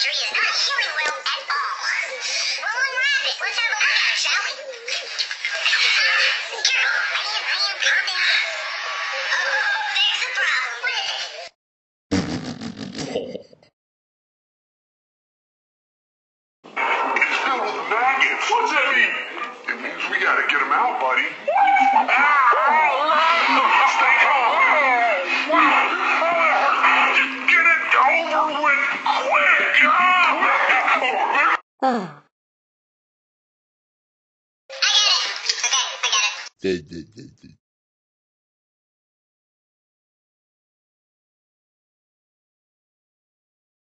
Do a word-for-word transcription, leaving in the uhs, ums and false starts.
tree is not healing well at all. Well, unwrap it. Let's have a look at it, shall we? Get on, man, man, calm down. Oh, there's a problem. Still with the maggots. What's that mean? It means we gotta get them out, buddy. Stay calm. Just get it over with quick. I got it. Okay, I got it.